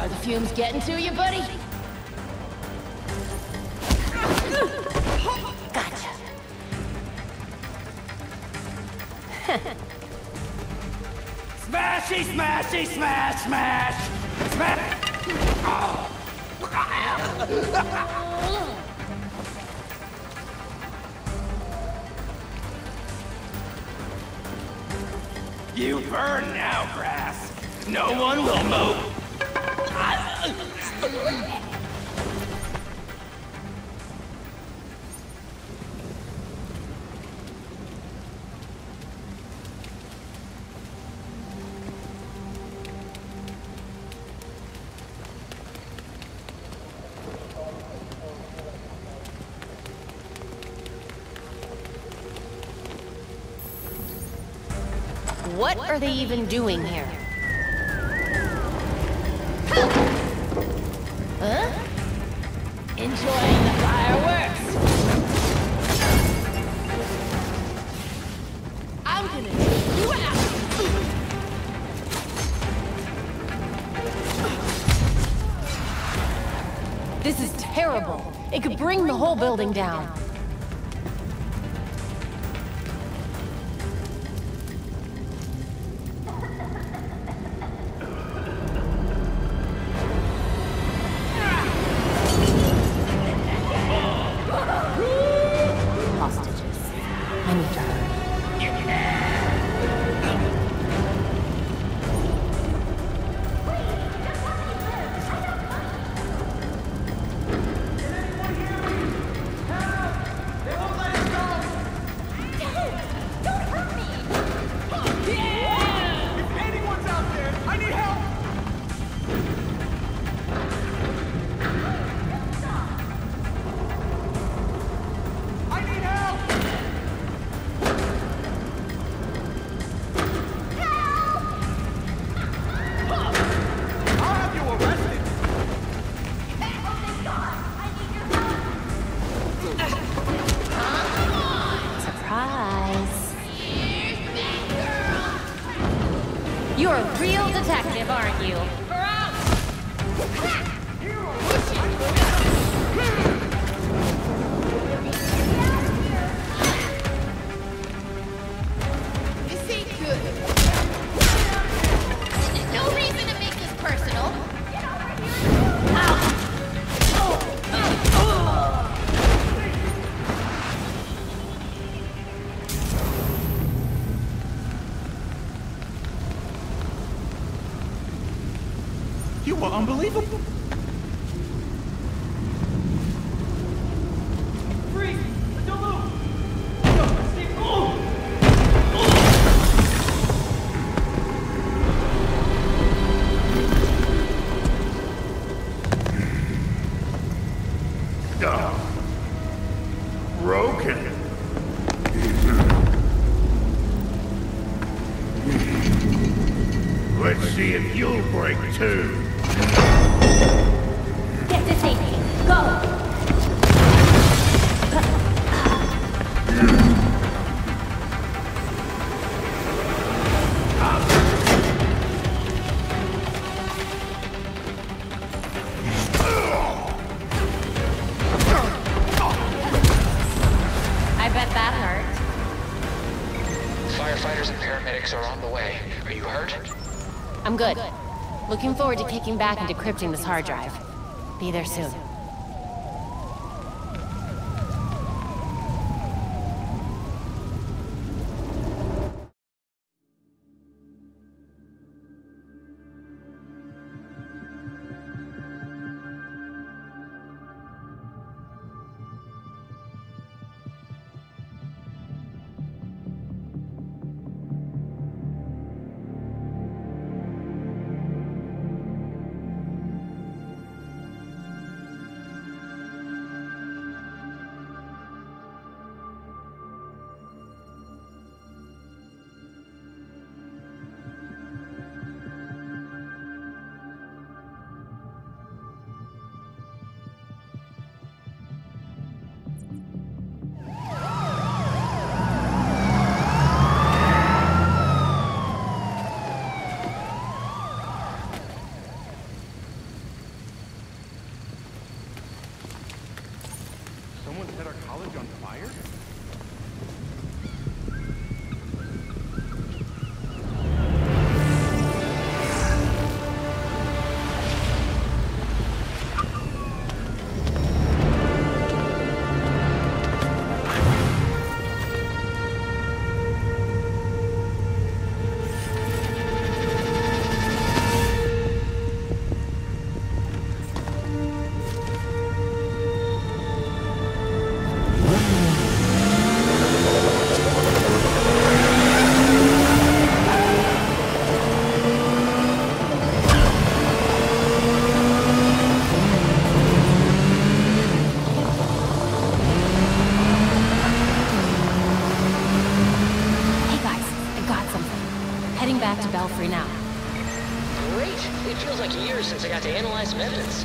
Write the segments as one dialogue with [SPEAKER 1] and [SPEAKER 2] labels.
[SPEAKER 1] Are the fumes getting to you, buddy? Gotcha.
[SPEAKER 2] Smashy, smashy, smash, smash! Smash! Oh. You burn now, grass. No one will move.
[SPEAKER 1] What are they even doing here? Huh? Enjoying the fireworks? I'm gonna take you out! This is terrible. It could bring the whole building down. You're a real detective, aren't you?
[SPEAKER 3] This ain't good. No reason to make this personal. Get over here. Ow.
[SPEAKER 2] You were unbelievable. Freeze! Don't move! Broken. Let's see if you'll break too.
[SPEAKER 1] Get to safety. Go! I bet that hurt.
[SPEAKER 4] Firefighters and paramedics are on the way. Are you hurt?
[SPEAKER 1] I'm good. Looking forward to kicking back and decrypting this hard drive. Be there soon. all free now.
[SPEAKER 4] Great! It feels like years since I got to analyze some evidence.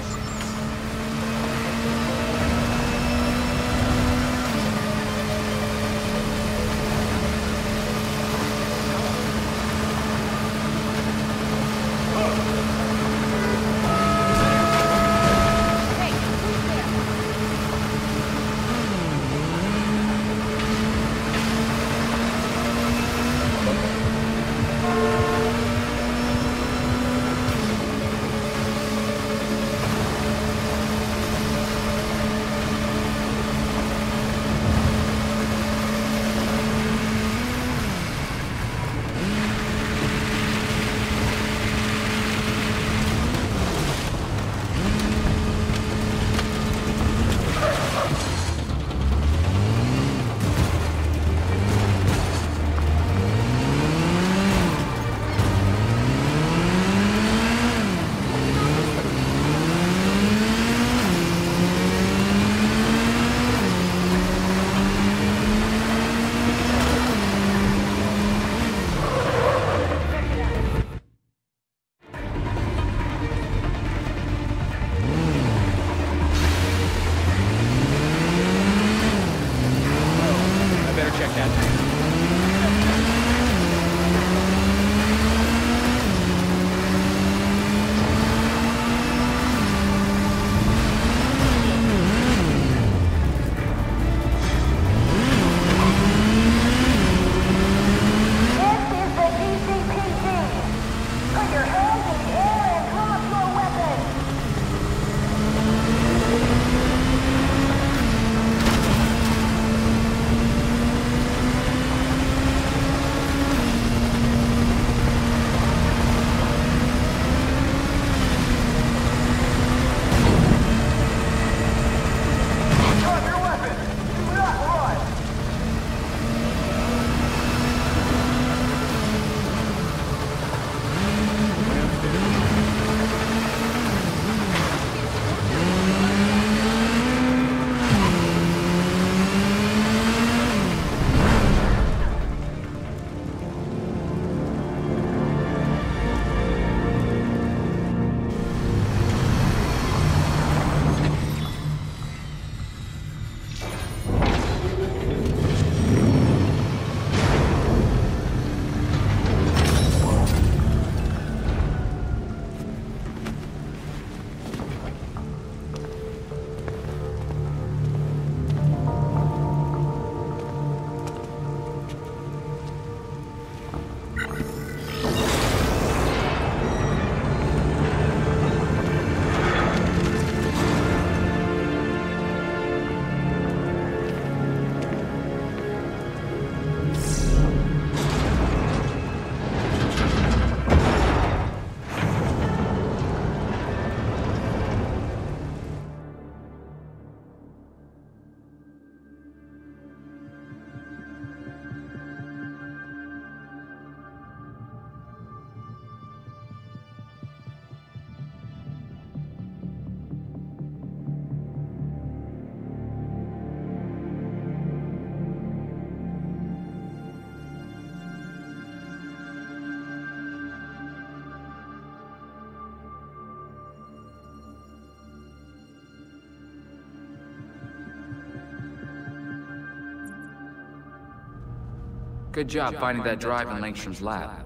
[SPEAKER 5] Good job finding that drive in Langstrom's lab.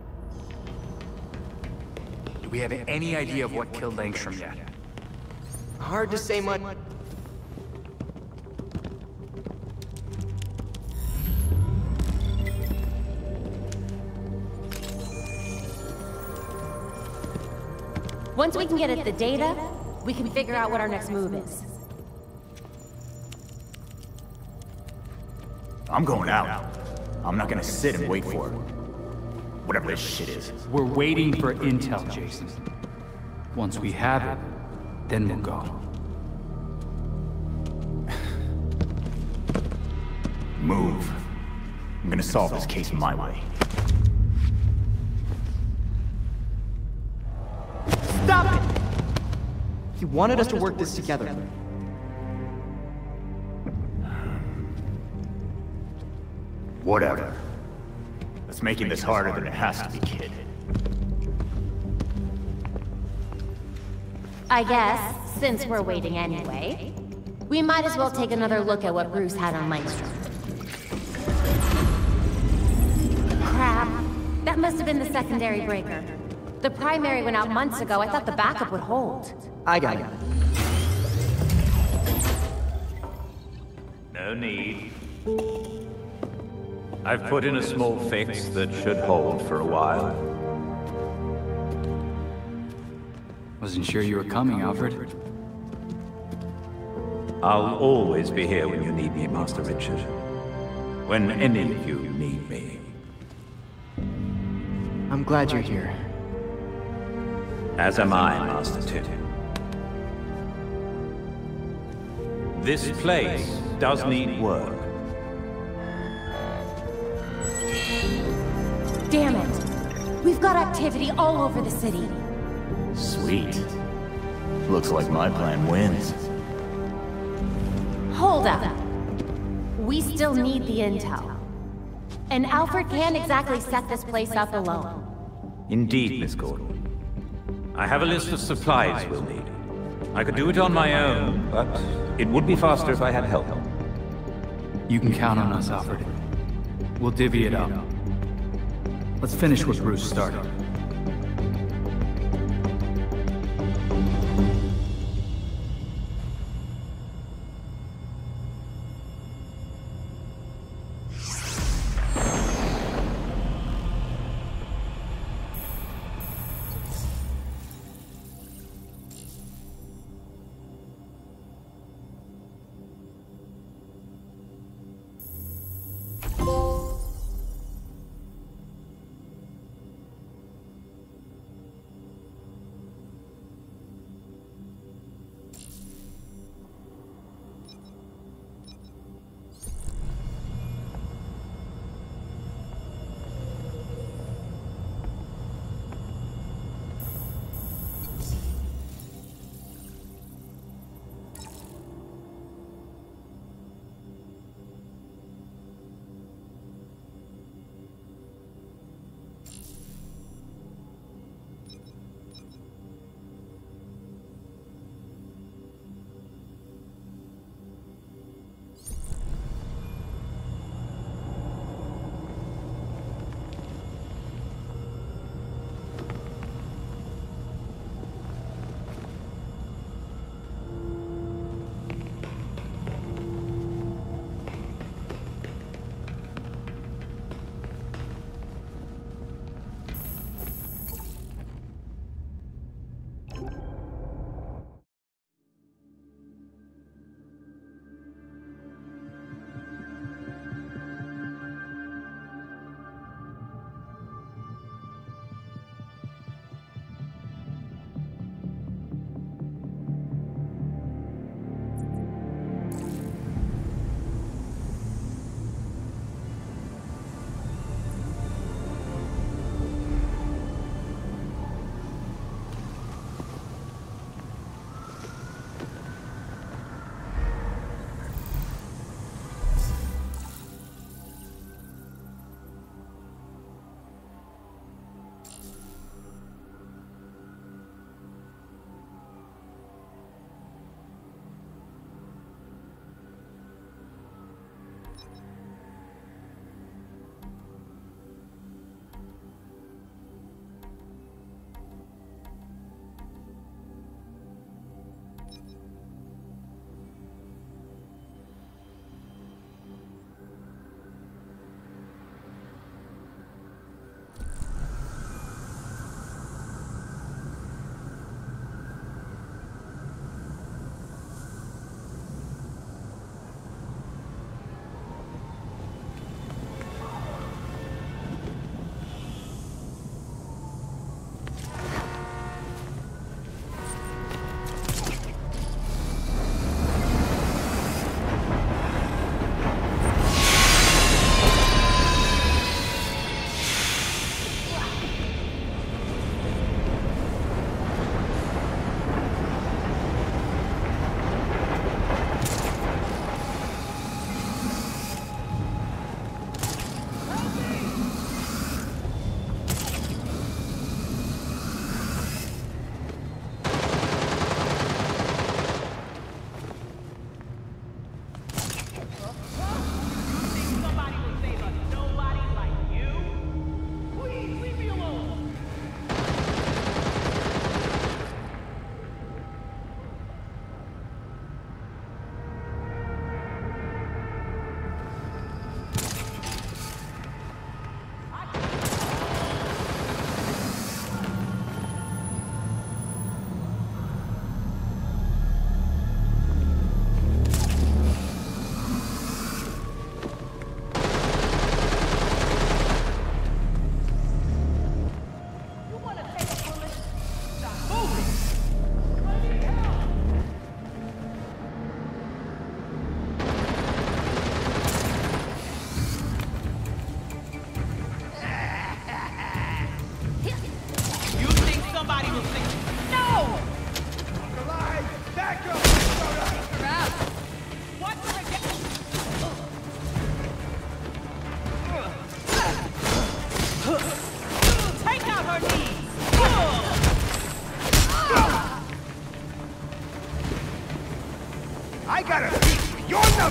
[SPEAKER 6] Do we have any idea of what killed Langstrom yet?
[SPEAKER 2] Hard to say much.
[SPEAKER 1] Once we can get at the data, we can figure out what our next move is.
[SPEAKER 7] I'm going out. I'm not gonna sit and wait for it. Whatever this shit is.
[SPEAKER 6] We're waiting for intel, Jason. Once we have it, then we'll go.
[SPEAKER 7] Move. I'm gonna solve this case my way.
[SPEAKER 2] Stop it! He wanted us to work this together.
[SPEAKER 7] Whatever. It's making this harder than it has to be, kid.
[SPEAKER 1] I guess, since we're waiting anyway, we might as well take another look at what Bruce had on Langstrom. Crap. That must have been the secondary breaker. The primary went out months ago. I thought the backup would hold.
[SPEAKER 7] I got it.
[SPEAKER 8] No need. I've put in a small fix that should hold for a while.
[SPEAKER 6] Wasn't sure you were coming, Alfred.
[SPEAKER 8] I'll always be here when you need me, Master Richard. When any of you need me.
[SPEAKER 9] I'm glad you're here.
[SPEAKER 8] As am I, Master Tim. This place does need work.
[SPEAKER 1] Damn it! We've got activity all over the city.
[SPEAKER 7] Sweet. Looks like my plan wins.
[SPEAKER 1] Hold up. We still need the intel. And Alfred can't exactly set this place up alone.
[SPEAKER 8] Indeed, Miss Gordon. I have a list of supplies we'll need. I could do it on my own, but it would be faster if I had help.
[SPEAKER 6] You can count on us, Alfred. We'll divvy it up. Let's finish what Bruce started.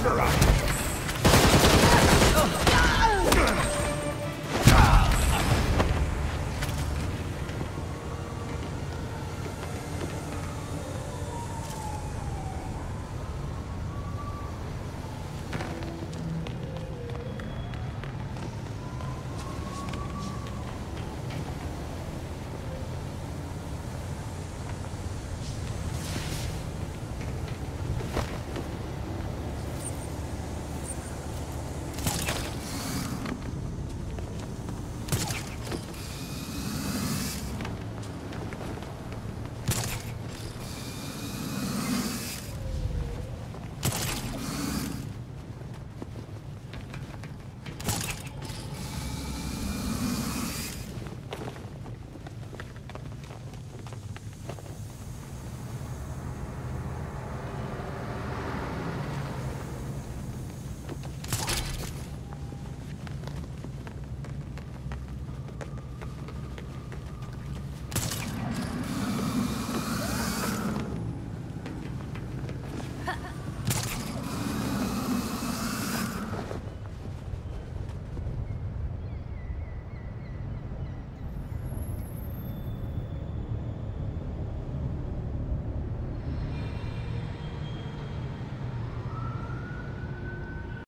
[SPEAKER 2] faster up!